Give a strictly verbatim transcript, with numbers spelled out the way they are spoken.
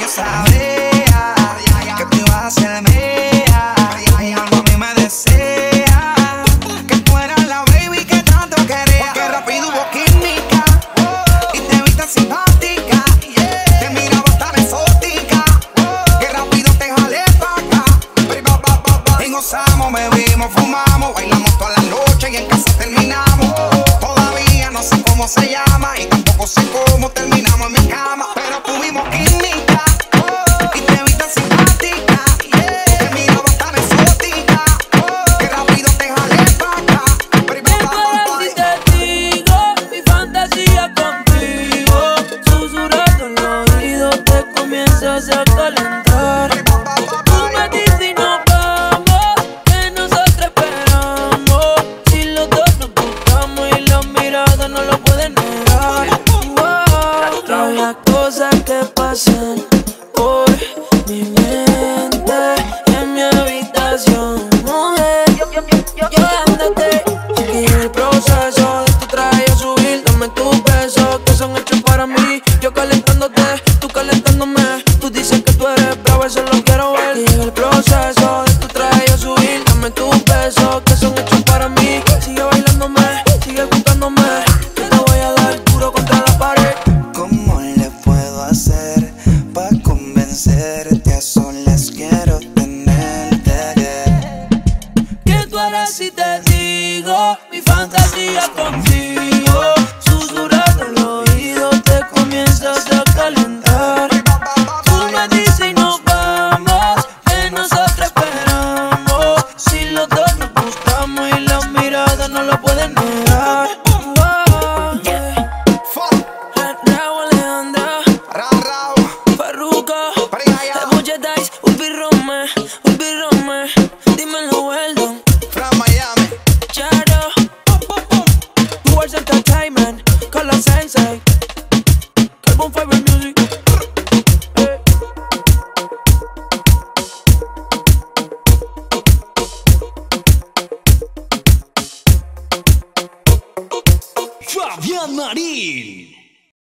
sabía que tú ibas a ser mía. Mi alma a mí me desea que tú eras la baby que tanto quería. Porque rápido hubo química y te vi tan simpática. Te miraba tan exótica que rápido te jalé pa' acá. Y gozamos, bebimos, fumamos, bailamos toda la noche y en casa terminamos. Todavía no sé cómo se llama y tampoco sé cómo terminamos en mi cama, pero tuvimos química y te vi tan simpática. Te miraba tan exótica que rápido te jalé pa' acá. Si te digo mi fantasía contigo, susurrando en el oído te comienzas a calentar. Tú me dices y nos vamos, que nosotros esperamos. Si los dos nos gustamos y las miradas no lo pueden negar. Wow, hay las cosas que pasan por mi mente en mi habitación, mujer. Yo dándote y el proceso de tu traje a subir. Dame tus besos que son hechos para mí. Yo calentándote, tú calentándome. Tú dices que tú eres bravo, eso lo quiero ver. Y el proceso de tu traje a subir. Dame tus besos que son hechos para mí. Sigue bailándome, sigue buscándome. Yo te voy a dar duro contra la pared. ¿Cómo le puedo hacer pa' convencerte? A solas quiero tenerte. ¿Qué tú harás si te digo mi fantasía contigo? Susurrando el oído te comienzas a calentar. Tú me dices y nos vamos, que nosotros esperamos. Si los dos nos gustamos y las miradas no lo pueden negar. Wow, yeah. Raúl Alejandra, Farruko, Ebuche Dice, Ulpi Rome, Ulpi Rome. Dímelo, Weldon, Charo, Words Entertainment, Color Sensei, Carbon Fiber Music. Eh. Fabián Marín.